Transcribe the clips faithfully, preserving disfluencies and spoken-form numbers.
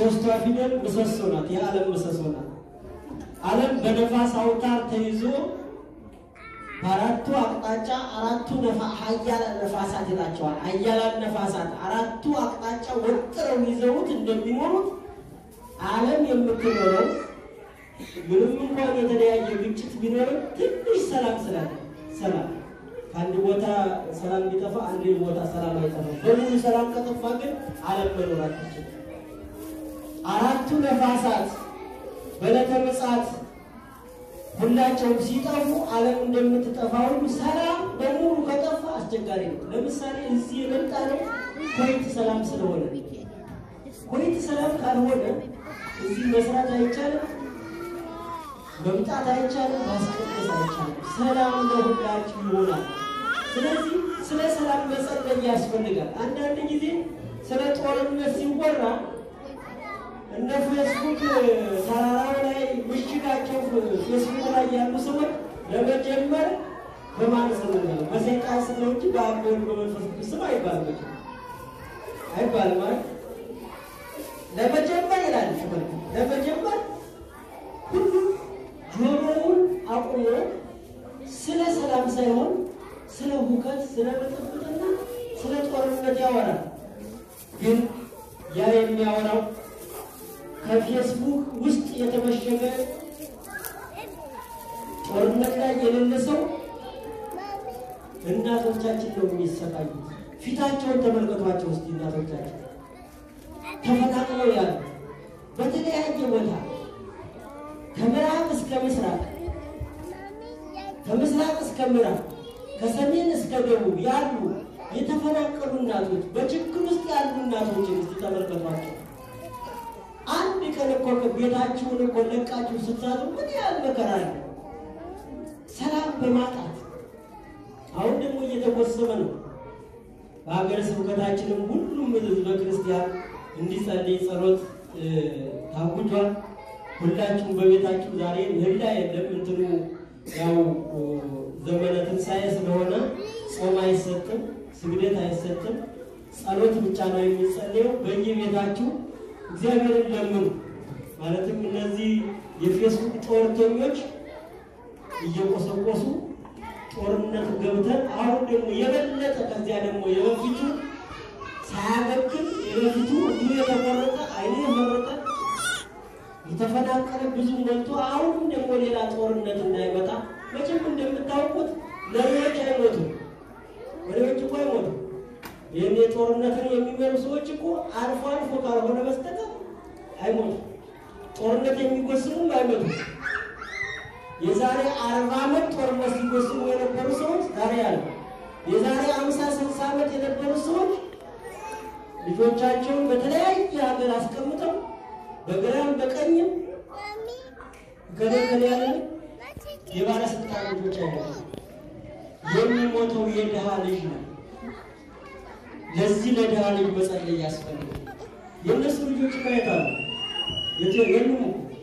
ሶስቷ ፊደል ምሰሶ ናት የዓለም ምሰሶ ናት ዓለም በነፋስ አውታር ተይዞ በአራቱ አቅጣጫ አራቱ ኃያላን ነፋሳት ይላቸዋል ኃያላን ነፋሳት አራቱ አቅጣጫ ወጥረው ይዘውት እንደሚኖሩት ዓለም የምትኖረው ምንም እንኳን የተለያየ ግጭት ቢኖርም ትንሽ ሰላም ስላለ ሰላም አንድ ቦታ ሰላም ቢጠፋ አንድ ቦታ ሰላም አይጠፋም በሙሉ ሰላም ከጠፋ ግን ዓለም መኖር አትችልም አራቱ ነፋሳት በለተ ምጽአት ሁላቸው ሲጠፉ ዓለም እንደምትጠፋው ሰላም በሙሉ ከጠፋ አስቸጋሪ ነው ለምሳሌ እዚህ የመጣነው ኮይት ሰላም ስለሆነ ኮይት ሰላም ካልሆነ እዚህ መስራት አይቻልም በመጣት አይቻልም ማስቀደስ አይቻልም ሰላም ለሁላችሁ ይሆናል ስለዚህ ስለ ሰላም መጸለይ ያስፈልጋል አንዳንድ ጊዜ ስለ ጦርነት ሲወራ እነ ፌስቡክ ተራራው ላይ ምሽጋቸው ፌስቡክ ላይ ያሉ ሰዎች ለመጀመር በማን ስም ነው በሰይጣን ስም ነው እንጂ በአቦል በመንፈስ ስም አይባልም አይባልም ማለት ለመጀመር ይላል ለመጀመር ሁሉ ጆሮውን አቁሞ ስለ ሰላም ሳይሆን ስለ ሁከት ስለ ብጥብጥና ስለ ጦርነት ያወራል ግን ያ የሚያወራው ከፌስቡክ ውስጥ የተመሸገ ጦርነት ላይ የሌለ ሰው እናቶቻችን ነው የሚሰቃዩት ፊታቸውን ተመልከቷቸው እስቲ እናቶቻችን ተፈናቅለው ያሉ በተለያየ ቦታ ከምዕራብ እስከ ምስራቅ ከምስራቅ እስከ ምዕራብ ከሰሜን እስከ ደቡብ ያሉ የተፈናቀሉ እናቶች በችግር ውስጥ ያሉ እናቶች እስቲ ተመልከቷቸው አንድ ቀን እኮ ቤታችሁን እኮ ለቃችሁ ስትሳቱ ምን ያህል መከራ ነው ሰላም በማጣት አሁን ደግሞ እየተቆሰመ ነው በአገረ ስብከታችንም ሁሉም ህዝበ ክርስቲያን እንዲጸልይ ጸሎት ታውጇል ሁላችሁም በቤታችሁ ዛሬ ምህላ የለም እንትኑ ያው ዘመነ ትንሣኤ ስለሆነ ጾም አይሰጥም ስግደት አይሰጥም ጸሎት ብቻ ነው የሚጸለየው በየቤታችሁ እግዚአብሔርን ለምኑ ማለትም እነዚህ የፌስቡክ ጦርተኞች እየቆሰቆሱ ጦርነት ገብተን አሁን ደግሞ የበለጠ ከዚያ ደግሞ የበፊቱ ሳያገግም የበፊቱ ሁሉ የተቆረጠ አይኔ የመረጠ የተፈናቀለ ብዙ መልቶ አሁን ደግሞ ሌላ ጦርነት እንዳይመጣ መቼም እንደምታውቁት ለሌሎች አይሞቱም ወለሎች እኮ አይሞቱም የኔ ጦርነትን የሚመሩ ሰዎች እኮ አልፎ አልፎ ካልሆነ በስተቀር አይሞቱም ጦርነት የሚጎስሙም አይሞቱም የዛሬ አርባ ዓመት ጦርነት ሲጎስሙ የነበሩ ሰዎች ዛሬ አሉ የዛሬ ሃምሳ ስልሳ ዓመት የነበሩ ሰዎች ልጆቻቸውን በተለያየ ሀገር አስቀምጠው በግራም በቀኝም ገለገለ ያለ የባለስልጣን ልጆች አይደለም የሚሞተው የደሃ ልጅ ነው ለዚህ ለደሃ ልጅ መጸለይ ያስፈልጋል የነሱ ልጆች ካይታሉ የጀገኑ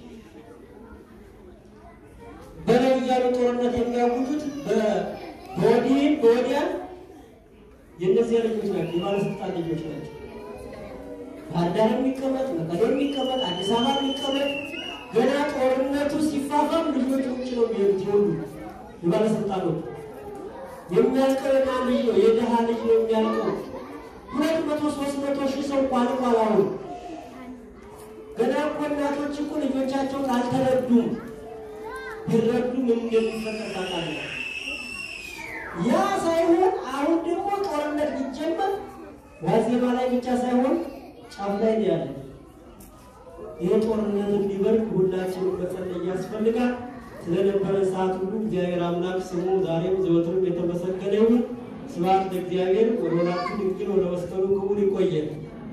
በለው ያሉ ጦርነት የሚያውቁት በቦዲ ቦዲያ የነዚህ ልጆች ናቸው የባለስልጣን ልጆች ናቸው ባዳር የሚቀመጥ መቀሌ የሚቀመጥ አዲስ አበባ የሚቀመጥ ገና ጦርነቱ ሲፋፋም ልጆች ውጭ ነው የሚወጡ የባለስልጣኖች የሚያልቀው ልጅ ነው የደሃ ልጅ ነው የሚያልቀው ሁለት መቶ ሦስት መቶ ሺህ ሰው ቋልቋላው ገና እኮ እናቶች እኮ ልጆቻቸውን አልተረዱም ይረዱ ምን እንደሚፈጠር ታውቃለህ ያ ሳይሆን አሁን ደግሞ ጦርነት ቢጀመር ዋዜማ ላይ ብቻ ሳይሆን ጫፍ ላይ ያለ ይሄ ጦርነት እንዲበርድ ሁላችንም መጸለይ ያስፈልጋል ስለነበረ ሰዓት ሁሉ እግዚአብሔር አምላክ ስሙ ዛሬም ዘወትርም የተመሰገነ ይሁን ስብሐት ለእግዚአብሔር ወለወላዲቱ ድንግል ወለመስቀሉ ክቡር ይቆየን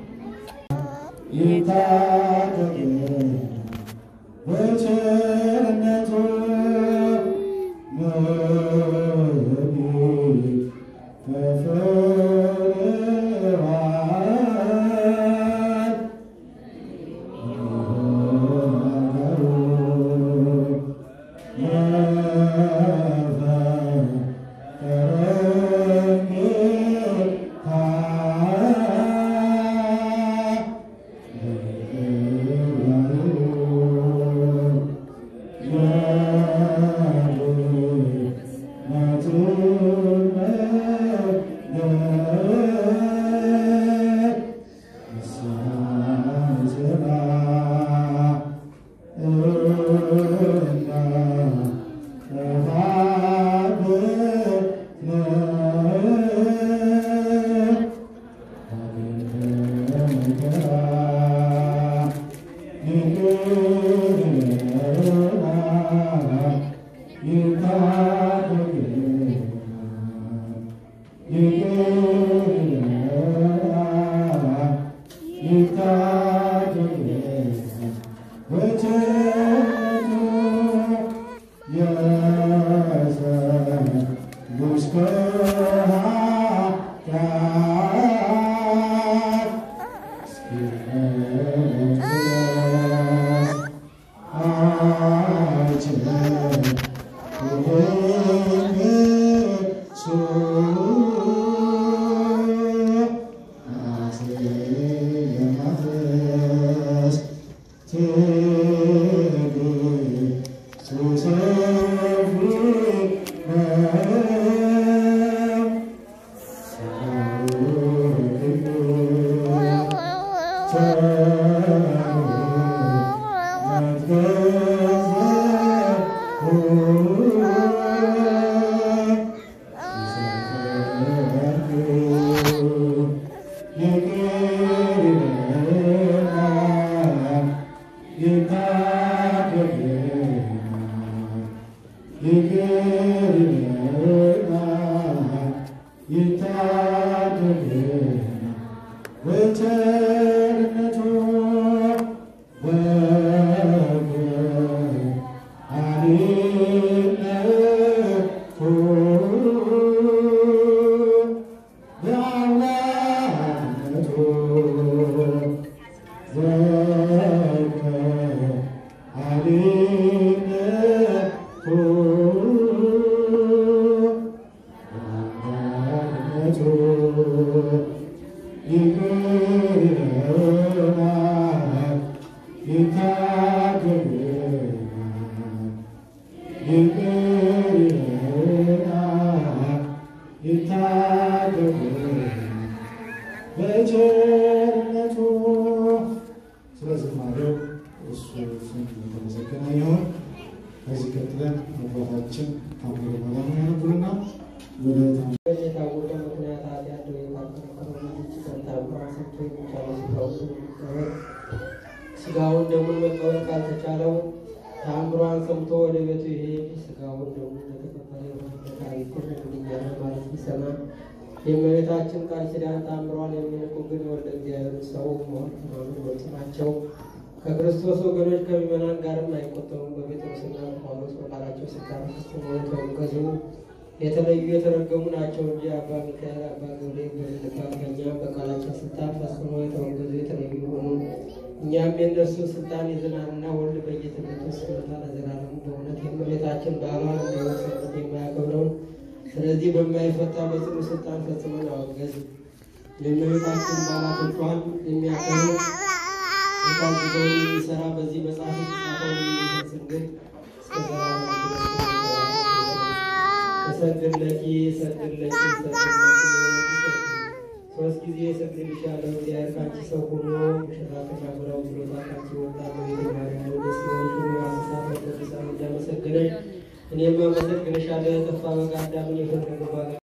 ይታደግ በቸርነቱ ስጋውን ደሙን መቀበል ካልተቻለው ታምሯን ሰምቶ ወደ ቤቱ ይሄድ ስጋውን ደሙን ተቀበለ ታሪኩን እንዲያለ ማለት ይሰማ የእመቤታችን ቃል ኪዳን ታምሯን የሚንቁ ግን ወደ እግዚአብሔር ሰው መሆን ማለት ናቸው። ከክርስቶስ ወገኖች ከሚመናን ጋርም አይቆጠሩም። በጴጥሮስና ጳውሎስ በቃላቸው ስልጣን ተስተሞት ተወገዙ የተለዩ የተረገሙ ናቸው እንጂ አባ ሚካኤል አባ ገብርኤል በልባም ከኛ በቃላቸው ስልጣን ፈጽሞ የተወገዙ የተለዩ ሆኑ። እኛም የእነርሱ ስልጣን ይዘናልና ወልድ በጌትነቱ እስኪመጣ ለዘላለሙ በእውነት የእመቤታችን በዓሏን እንደወሰኑት የማያከብረውን ስለዚህ በማይፈታ በጽኑ ስልጣን ፈጽመን አወገዝ። የእመቤታችን በዓላቶቿን የሚያከብር ታዝዘው የሚሰራ በዚህ መጽሐፍ የተጻፈውን የሚፈጽም ግን እስከ ዘላለሙ ሰግድለኪ ሰግድለኪ ሰግድለኪ ሶስት ጊዜ ሰግድልሻለሁ እግዚአብሔር ካንቺ ሰው ሆኖ ሙሽራ ተሻግረው ብሎታ ካንቺ ወጣ በቤተ ማርያም ደስ ይበልሽ ብሎ አንሳት ቅዱሳን እንዳመሰገነሽ እኔም አመሰግንሻለሁ። የጠፋ በግ አዳምን የፈለገ